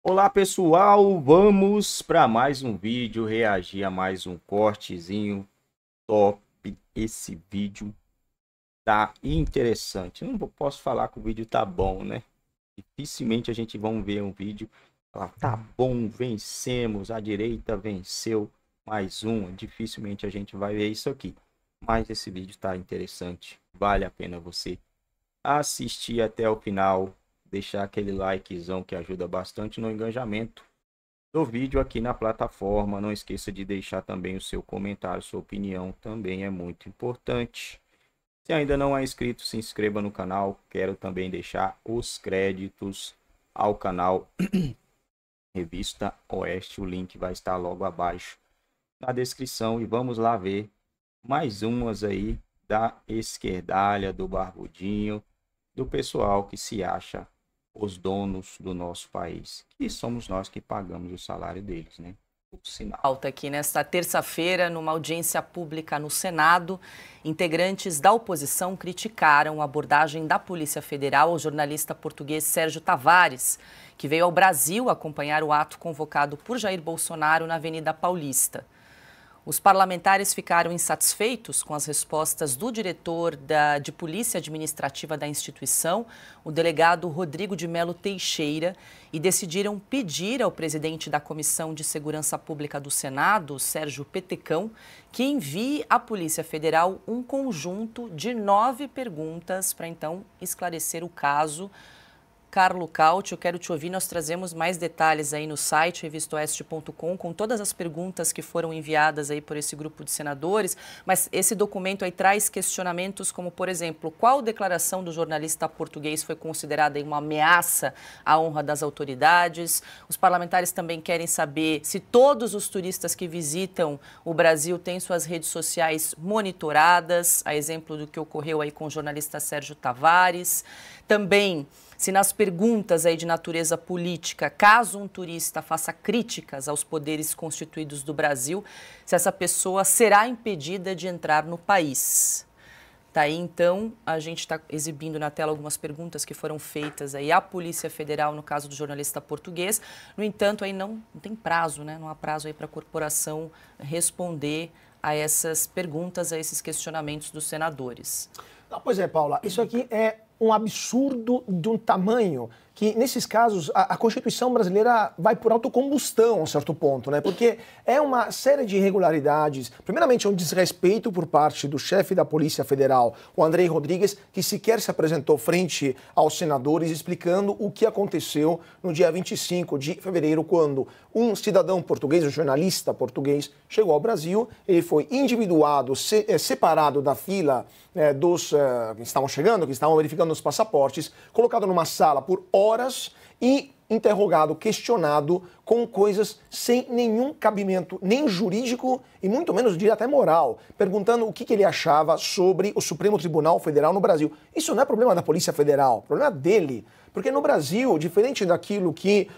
Olá pessoal, vamos para mais um vídeo, reagir a mais um cortezinho top. Esse vídeo tá interessante. Eu não posso falar que o vídeo tá bom, né? Dificilmente a gente vai ver um vídeo falar, tá bom, vencemos, a direita venceu mais um. Dificilmente a gente vai ver isso aqui. Mas esse vídeo tá interessante, vale a pena você assistir até o final. Deixar aquele likezão que ajuda bastante no engajamento do vídeo aqui na plataforma. Não esqueça de deixar também o seu comentário, sua opinião também é muito importante. Se ainda não é inscrito, se inscreva no canal. Quero também deixar os créditos ao canal Revista Oeste. O link vai estar logo abaixo na descrição. E vamos lá ver mais umas aí da esquerdalha, do barbudinho, do pessoal que se acha os donos do nosso país, que somos nós que pagamos o salário deles, né? Por sinal. Alta aqui nesta terça-feira, numa audiência pública no Senado, integrantes da oposição criticaram a abordagem da Polícia Federal ao jornalista português Sérgio Tavares, que veio ao Brasil acompanhar o ato convocado por Jair Bolsonaro na Avenida Paulista. Os parlamentares ficaram insatisfeitos com as respostas do diretor de Polícia Administrativa da instituição, o delegado Rodrigo de Melo Teixeira, e decidiram pedir ao presidente da Comissão de Segurança Pública do Senado, Sérgio Petecão, que envie à Polícia Federal um conjunto de 9 perguntas para então esclarecer o caso. Carlo Cauti, eu quero te ouvir, nós trazemos mais detalhes aí no site revistaoeste.com com todas as perguntas que foram enviadas aí por esse grupo de senadores, mas esse documento aí traz questionamentos como, por exemplo, qual declaração do jornalista português foi considerada uma ameaça à honra das autoridades? Os parlamentares também querem saber se todos os turistas que visitam o Brasil têm suas redes sociais monitoradas, a exemplo do que ocorreu aí com o jornalista Sérgio Tavares. Também se nas perguntas aí de natureza política, caso um turista faça críticas aos poderes constituídos do Brasil, se essa pessoa será impedida de entrar no país. Tá aí, então, a gente está exibindo na tela algumas perguntas que foram feitas aí à Polícia Federal, no caso do jornalista português. No entanto, aí não tem prazo, né? Não há prazo aí para a corporação responder a essas perguntas, a esses questionamentos dos senadores. Não, pois é, Paula, isso aqui é um absurdo de um tamanho que, nesses casos, a Constituição brasileira vai por autocombustão a um certo ponto, né? Porque é uma série de irregularidades. Primeiramente, é um desrespeito por parte do chefe da Polícia Federal, o Andrei Rodrigues, que sequer se apresentou frente aos senadores explicando o que aconteceu no dia 25 de fevereiro, quando um cidadão português, um jornalista português, chegou ao Brasil. Ele foi individuado, separado da fila dos que estavam chegando, que estavam verificando os passaportes, colocado numa sala por horas e interrogado, questionado com coisas sem nenhum cabimento, nem jurídico e muito menos, diria, até moral, perguntando o que ele achava sobre o Supremo Tribunal Federal no Brasil. Isso não é problema da Polícia Federal, é problema dele. Porque no Brasil, diferente daquilo que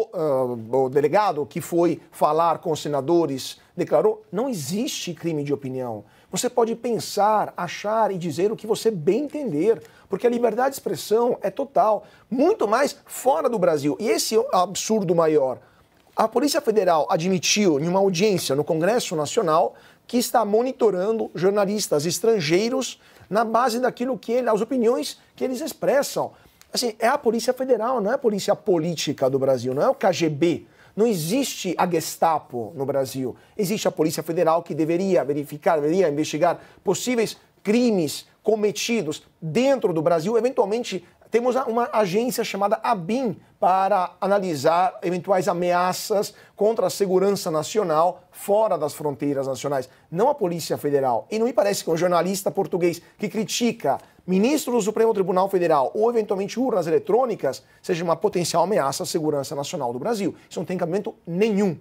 o delegado que foi falar com os senadores declarou, não existe crime de opinião. Você pode pensar, achar e dizer o que você bem entender, porque a liberdade de expressão é total, muito mais fora do Brasil. E esse é o absurdo maior. A Polícia Federal admitiu em uma audiência no Congresso Nacional que está monitorando jornalistas estrangeiros na base daquilo que as opiniões que eles expressam. Assim, é a Polícia Federal, não é a Polícia Política do Brasil, não é o KGB. Não existe a Gestapo no Brasil. Existe a Polícia Federal que deveria verificar, deveria investigar possíveis crimes cometidos dentro do Brasil. Eventualmente, temos uma agência chamada ABIN para analisar eventuais ameaças contra a segurança nacional fora das fronteiras nacionais. Não a Polícia Federal. E não me parece que um jornalista português que critica ministro do Supremo Tribunal Federal ou eventualmente urnas eletrônicas seja uma potencial ameaça à segurança nacional do Brasil. Isso não tem cabimento nenhum.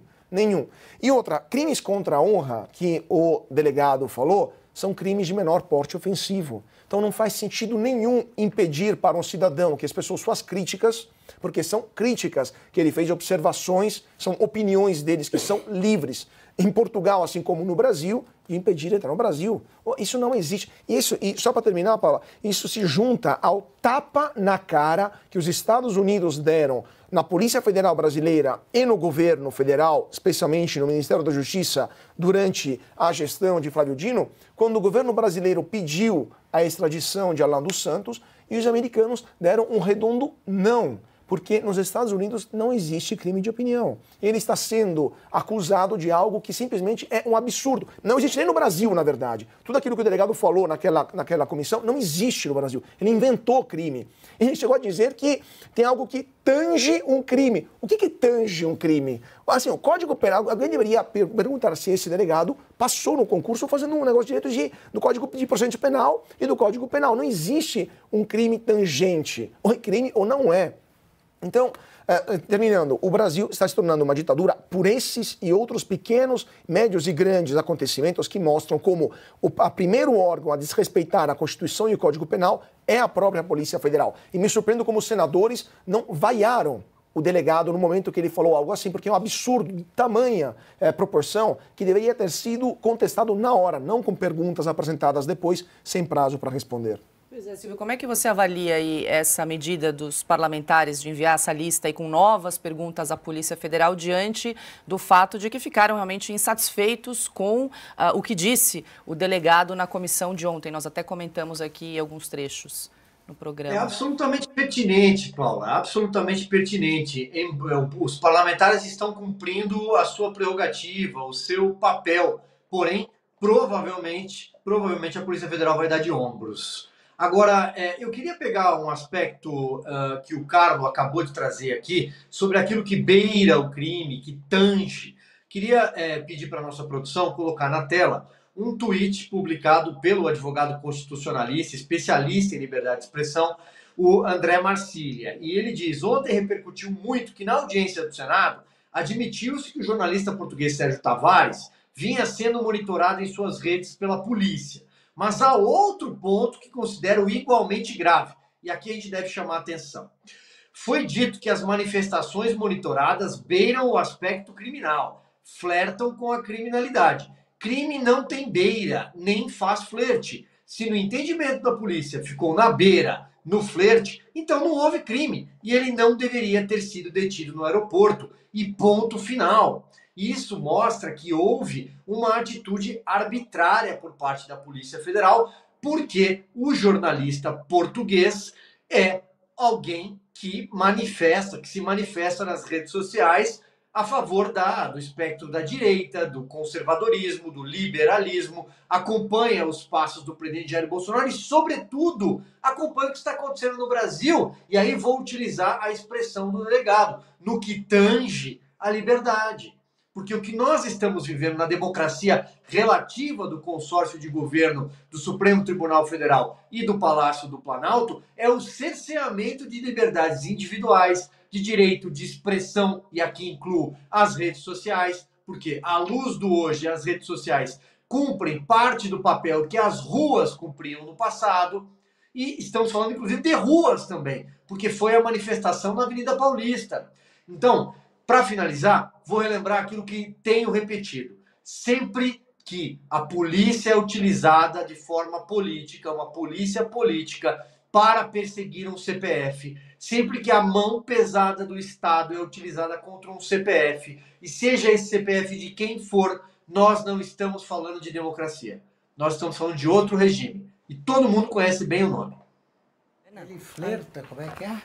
E outra, crimes contra a honra que o delegado falou são crimes de menor porte ofensivo. Então não faz sentido nenhum impedir para um cidadão que expressou suas críticas, porque são críticas que ele fez, observações, são opiniões deles que são livres. em Portugal, assim como no Brasil, e impedir de entrar no Brasil. Isso não existe. E só para terminar, Paula, isso se junta ao tapa na cara que os Estados Unidos deram na Polícia Federal Brasileira e no governo federal, especialmente no Ministério da Justiça, durante a gestão de Flávio Dino, quando o governo brasileiro pediu a extradição de Alan dos Santos e os americanos deram um redondo não. Porque nos Estados Unidos não existe crime de opinião. Ele está sendo acusado de algo que simplesmente é um absurdo. Não existe nem no Brasil, na verdade. Tudo aquilo que o delegado falou naquela comissão não existe no Brasil. Ele inventou crime. Ele chegou a dizer que tem algo que tange um crime. O que tange um crime? Assim, o Código Penal, alguém deveria perguntar se esse delegado passou no concurso fazendo um negócio de direito do Código de Procedimento Penal e do Código Penal. Não existe um crime tangente. Ou é crime ou não é. Então, terminando, o Brasil está se tornando uma ditadura por esses e outros pequenos, médios e grandes acontecimentos que mostram como o primeiro órgão a desrespeitar a Constituição e o Código Penal é a própria Polícia Federal. E me surpreendo como os senadores não vaiaram o delegado no momento que ele falou algo assim, porque é um absurdo de tamanha proporção que deveria ter sido contestado na hora, não com perguntas apresentadas depois, sem prazo para responder. Pois é, Silvio, como é que você avalia aí essa medida dos parlamentares de enviar essa lista aí com novas perguntas à Polícia Federal diante do fato de que ficaram realmente insatisfeitos com o que disse o delegado na comissão de ontem? Nós até comentamos aqui alguns trechos no programa. É absolutamente pertinente, Paula, absolutamente pertinente. Os parlamentares estão cumprindo a sua prerrogativa, o seu papel, porém, provavelmente a Polícia Federal vai dar de ombros. Agora, eu queria pegar um aspecto que o Carlos acabou de trazer aqui, sobre aquilo que beira o crime, que tange. Queria pedir para a nossa produção colocar na tela um tweet publicado pelo advogado constitucionalista, especialista em liberdade de expressão, o André Marcília. E ele diz, ontem repercutiu muito que na audiência do Senado, admitiu-se que o jornalista português Sérgio Tavares vinha sendo monitorado em suas redes pela polícia. Mas há outro ponto que considero igualmente grave, e aqui a gente deve chamar a atenção. Foi dito que as manifestações monitoradas beiram o aspecto criminal, flertam com a criminalidade. Crime não tem beira, nem faz flerte. Se no entendimento da polícia ficou na beira, no flerte, então não houve crime, e ele não deveria ter sido detido no aeroporto, e ponto final. Isso mostra que houve uma atitude arbitrária por parte da Polícia Federal, porque o jornalista português é alguém que se manifesta nas redes sociais a favor do espectro da direita, do conservadorismo, do liberalismo, acompanha os passos do presidente Jair Bolsonaro e, sobretudo, acompanha o que está acontecendo no Brasil. E aí vou utilizar a expressão do delegado, no que tange a liberdade. Porque o que nós estamos vivendo na democracia relativa do consórcio de governo do Supremo Tribunal Federal e do Palácio do Planalto é o cerceamento de liberdades individuais, de direito de expressão, e aqui incluo as redes sociais, porque à luz do hoje as redes sociais cumprem parte do papel que as ruas cumpriam no passado, e estamos falando inclusive de ruas também, porque foi a manifestação na Avenida Paulista. Então, para finalizar, vou relembrar aquilo que tenho repetido. Sempre que a polícia é utilizada de forma política, uma polícia política, para perseguir um CPF, sempre que a mão pesada do Estado é utilizada contra um CPF, e seja esse CPF de quem for, nós não estamos falando de democracia. Nós estamos falando de outro regime. E todo mundo conhece bem o nome. Ele flerta, como é que é?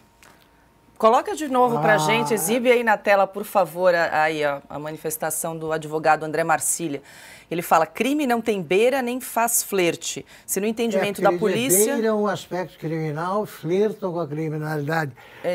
Coloca de novo pra gente, exibe aí na tela, por favor, a manifestação do advogado André Marcília. Ele fala, crime não tem beira nem faz flerte. Se no entendimento da polícia... Beiram o aspecto criminal, flertam com a criminalidade.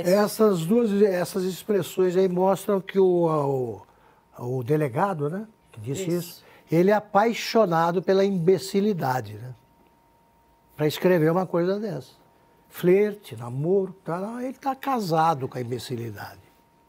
Essas expressões aí mostram que o delegado, né, que disse isso, ele é apaixonado pela imbecilidade, né? Para escrever uma coisa dessa. Flerte, namoro, ele está casado com a imbecilidade.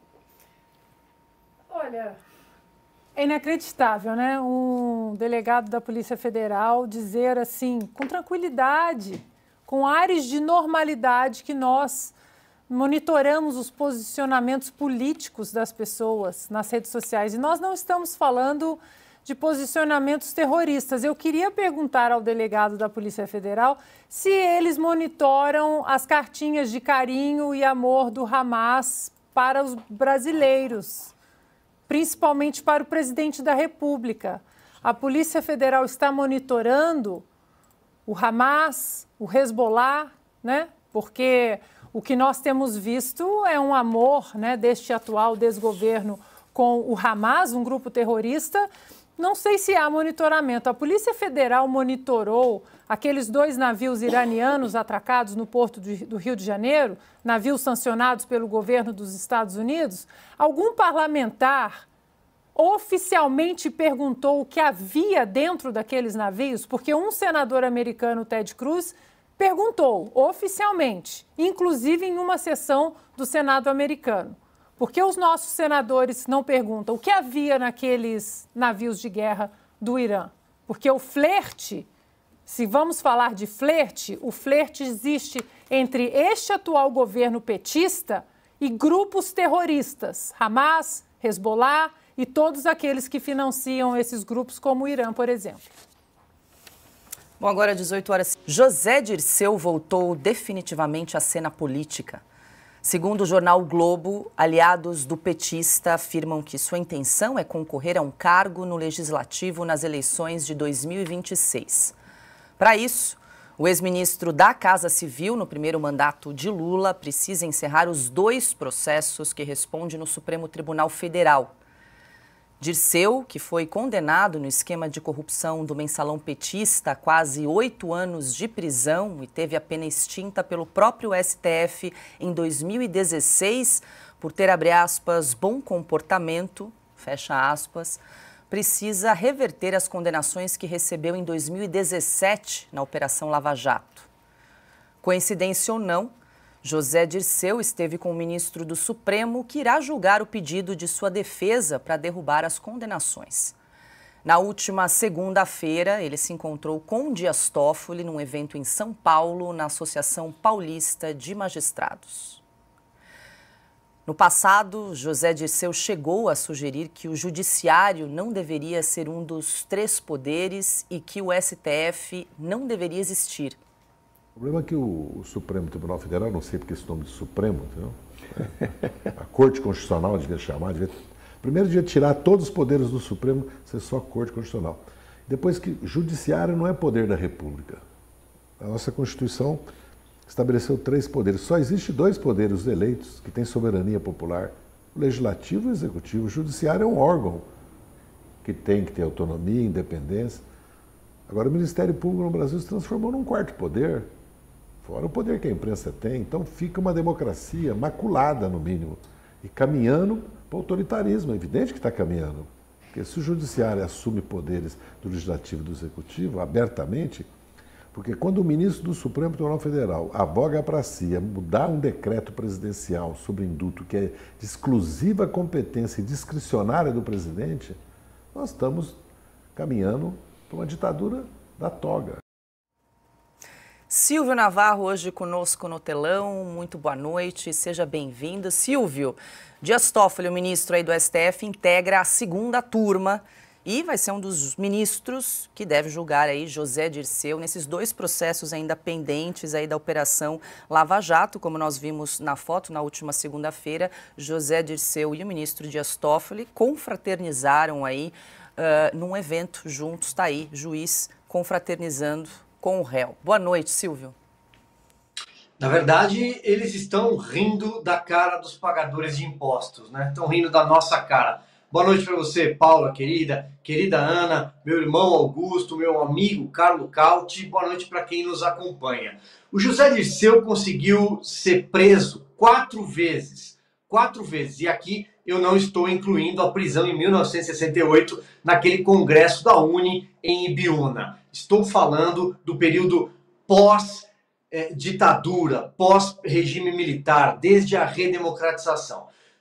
Olha, é inacreditável, né? Um delegado da Polícia Federal dizer assim, com tranquilidade, com ares de normalidade, que nós monitoramos os posicionamentos políticos das pessoas nas redes sociais. E nós não estamos falando de posicionamentos terroristas. Eu queria perguntar ao delegado da Polícia Federal se eles monitoram as cartinhas de carinho e amor do Hamas para os brasileiros, principalmente para o presidente da República. A Polícia Federal está monitorando o Hamas, o Hezbollah, né? Porque o que nós temos visto é um amor, né, deste atual desgoverno com o Hamas, um grupo terrorista. Não sei se há monitoramento. A Polícia Federal monitorou aqueles 2 navios iranianos atracados no porto do Rio de Janeiro, navios sancionados pelo governo dos Estados Unidos. Algum parlamentar oficialmente perguntou o que havia dentro daqueles navios? Porque um senador americano, Ted Cruz, perguntou oficialmente, inclusive em uma sessão do Senado americano. Por que os nossos senadores não perguntam o que havia naqueles navios de guerra do Irã? Porque o flerte, se vamos falar de flerte, o flerte existe entre este atual governo petista e grupos terroristas, Hamas, Hezbollah e todos aqueles que financiam esses grupos, como o Irã, por exemplo. Bom, agora 18 horas. José Dirceu voltou definitivamente à cena política. Segundo o jornal o Globo, aliados do petista afirmam que sua intenção é concorrer a um cargo no Legislativo nas eleições de 2026. Para isso, o ex-ministro da Casa Civil, no primeiro mandato de Lula, precisa encerrar os 2 processos que responde no Supremo Tribunal Federal. Dirceu, que foi condenado no esquema de corrupção do mensalão petista a quase 8 anos de prisão e teve a pena extinta pelo próprio STF em 2016 por ter, abre aspas, bom comportamento, fecha aspas, precisa reverter as condenações que recebeu em 2017 na Operação Lava Jato. Coincidência ou não, José Dirceu esteve com o ministro do Supremo, que irá julgar o pedido de sua defesa para derrubar as condenações. Na última segunda-feira, ele se encontrou com Dias Toffoli num evento em São Paulo, na Associação Paulista de Magistrados. No passado, José Dirceu chegou a sugerir que o judiciário não deveria ser um dos 3 poderes e que o STF não deveria existir. O problema é que o Supremo Tribunal Federal, não sei porque esse nome de Supremo, entendeu? A Corte Constitucional devia chamar, primeiro devia tirar todos os poderes do Supremo, ser só Corte Constitucional. Depois que Judiciário não é poder da República. A nossa Constituição estabeleceu 3 poderes. Só existe 2 poderes eleitos que têm soberania popular, o Legislativo e o Executivo. O Judiciário é um órgão que tem que ter autonomia, independência. Agora o Ministério Público no Brasil se transformou num 4º poder. Fora o poder que a imprensa tem, então fica uma democracia maculada, no mínimo, e caminhando para o autoritarismo. É evidente que está caminhando, porque se o Judiciário assume poderes do Legislativo e do Executivo abertamente, porque quando o ministro do Supremo Tribunal Federal aboga para si mudar um decreto presidencial sobre indulto que é de exclusiva competência e discricionária do presidente, nós estamos caminhando para uma ditadura da toga. Silvio Navarro hoje conosco no telão, muito boa noite, seja bem-vindo. Silvio, Dias Toffoli, o ministro aí do STF, integra a 2ª turma e vai ser um dos ministros que deve julgar aí José Dirceu nesses 2 processos ainda pendentes aí da Operação Lava Jato, como nós vimos na foto na última segunda-feira. José Dirceu e o ministro Dias Toffoli confraternizaram aí num evento juntos, tá aí, juiz confraternizando com o réu. Boa noite, Silvio. Na verdade, eles estão rindo da cara dos pagadores de impostos, né? Estão rindo da nossa cara. Boa noite para você, Paula, querida Ana, meu irmão Augusto, meu amigo Carlo Cauti. Boa noite para quem nos acompanha. O José Dirceu conseguiu ser preso 4 vezes. 4 vezes. E aqui eu não estou incluindo a prisão em 1968, naquele congresso da UNE em Ibiúna. Estou falando do período pós-ditadura, pós-regime militar, desde a redemocratização.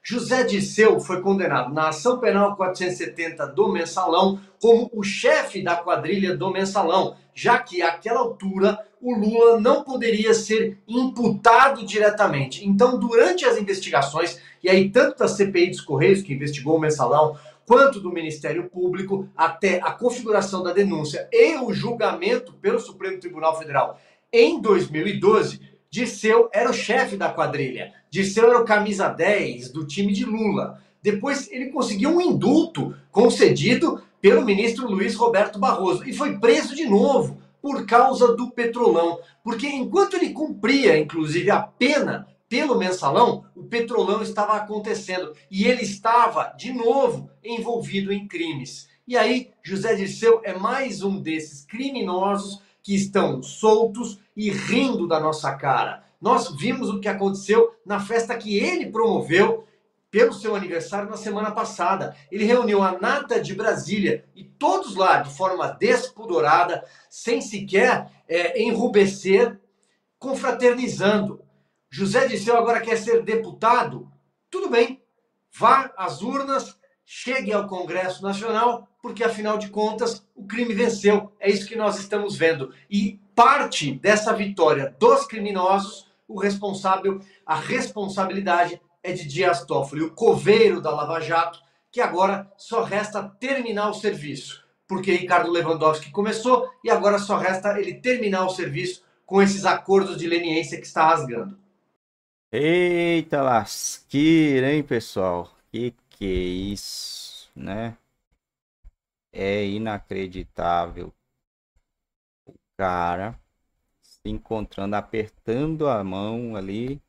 José Dirceu foi condenado na ação penal 470 do Mensalão como o chefe da quadrilha do Mensalão, já que àquela altura o Lula não poderia ser imputado diretamente. Então, durante as investigações, e aí tanto da CPI dos Correios, que investigou o Mensalão, quanto do Ministério Público, até a configuração da denúncia e o julgamento pelo Supremo Tribunal Federal em 2012, Dirceu era o chefe da quadrilha. Dirceu era o camisa 10 do time de Lula. Depois ele conseguiu um indulto concedido pelo ministro Luiz Roberto Barroso e foi preso de novo por causa do Petrolão. Porque enquanto ele cumpria, inclusive, a pena pelo Mensalão, o Petrolão estava acontecendo e ele estava, de novo, envolvido em crimes. E aí, José Dirceu é mais um desses criminosos que estão soltos e rindo da nossa cara. Nós vimos o que aconteceu na festa que ele promoveu pelo seu aniversário na semana passada. Ele reuniu a nata de Brasília e todos lá, de forma despudorada, sem sequer enrubescer, confraternizando. José Dirceu agora quer ser deputado? Tudo bem, vá às urnas, chegue ao Congresso Nacional, porque afinal de contas o crime venceu. É isso que nós estamos vendo. E parte dessa vitória dos criminosos, a responsabilidade é de Dias Toffoli, o coveiro da Lava Jato, que agora só resta terminar o serviço. Porque Ricardo Lewandowski começou e agora só resta ele terminar o serviço com esses acordos de leniência que está rasgando. Eita lasqueira, hein, pessoal? Que é isso, né? É inacreditável. O cara se encontrando, apertando a mão ali,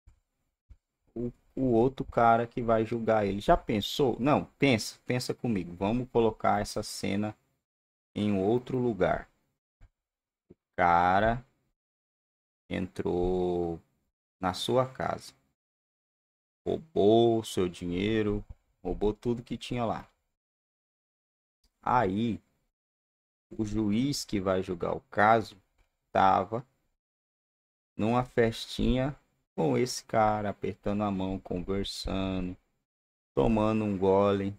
o outro cara que vai julgar ele. Já pensou? Não, pensa comigo. Vamos colocar essa cena em outro lugar. O cara entrou na sua casa, roubou seu dinheiro, roubou tudo que tinha lá. Aí, o juiz que vai julgar o caso estava numa festinha com esse cara, apertando a mão, conversando, tomando um gole.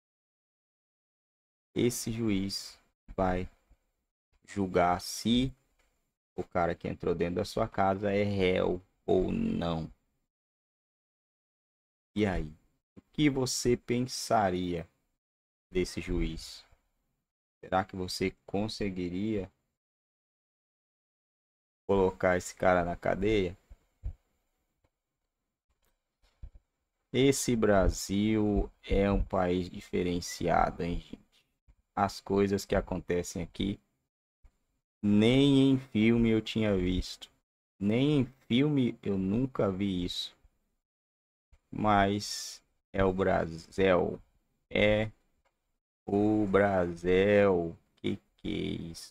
Esse juiz vai julgar se o cara que entrou dentro da sua casa é réu ou não. E aí? O que você pensaria desse juiz? Será que você conseguiria colocar esse cara na cadeia? Esse Brasil é um país diferenciado, hein, gente? As coisas que acontecem aqui, nem em filme eu tinha visto. Nem em filme eu nunca vi isso. Mas é o Brasil. É o Brasil. Que é isso?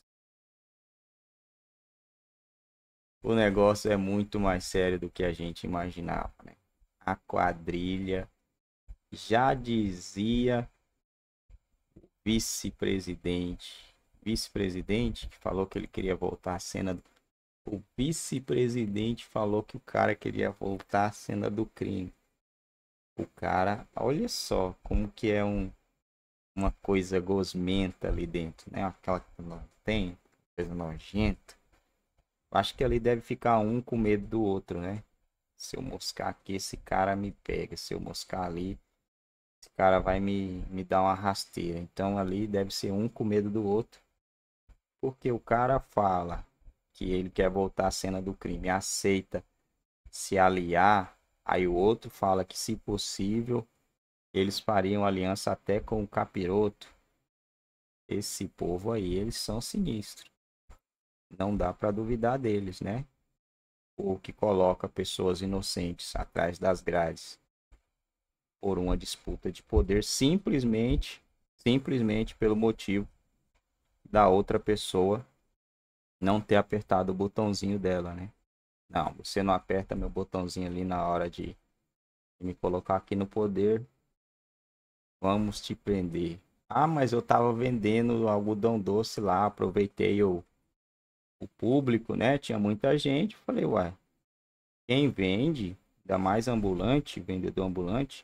O negócio é muito mais sério do que a gente imaginava, né? A quadrilha, já dizia o vice-presidente que falou que ele queria voltar à cena. O vice-presidente falou que o cara queria voltar à cena do crime. O cara, olha só como que é uma coisa gosmenta ali dentro, né? Aquela que não tem, coisa nojenta. Acho que ali deve ficar um com medo do outro, né? Se eu moscar aqui, esse cara me pega. Se eu moscar ali, esse cara vai me dar uma rasteira. Então ali deve ser um com medo do outro. Porque o cara fala que ele quer voltar à cena do crime, aceita se aliar. Aí o outro fala que, se possível, eles fariam aliança até com o capiroto. Esse povo aí, eles são sinistros. Não dá para duvidar deles, né? O que coloca pessoas inocentes atrás das grades por uma disputa de poder, simplesmente pelo motivo da outra pessoa não ter apertado o botãozinho dela, né? Não, você não aperta meu botãozinho ali na hora de me colocar aqui no poder, vamos te prender. Ah, mas eu tava vendendo algodão doce lá, aproveitei o público, né? Tinha muita gente. Falei, uai, quem vende, ainda mais ambulante, vendedor ambulante,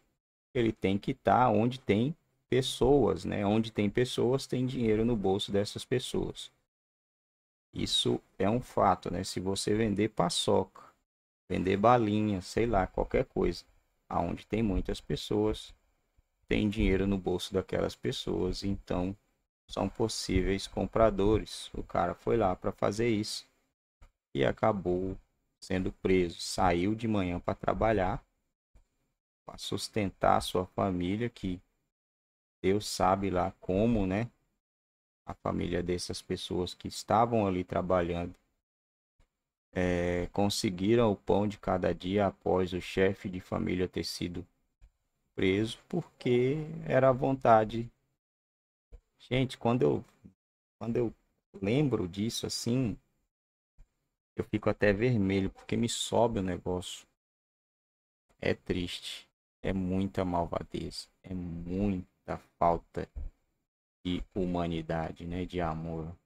ele tem que estar onde tem pessoas, né? Onde tem pessoas, tem dinheiro no bolso dessas pessoas. Isso é um fato, né? Se você vender paçoca, vender balinha, sei lá, qualquer coisa, aonde tem muitas pessoas, tem dinheiro no bolso daquelas pessoas, então são possíveis compradores. O cara foi lá para fazer isso e acabou sendo preso. Saiu de manhã para trabalhar, para sustentar a sua família, que Deus sabe lá como, né? A família dessas pessoas que estavam ali trabalhando conseguiram o pão de cada dia após o chefe de família ter sido preso, porque era a vontade. Gente, quando eu lembro disso assim, eu fico até vermelho, porque me sobe o negócio. É triste, é muita malvadeza, é muita falta de humanidade, né, de amor.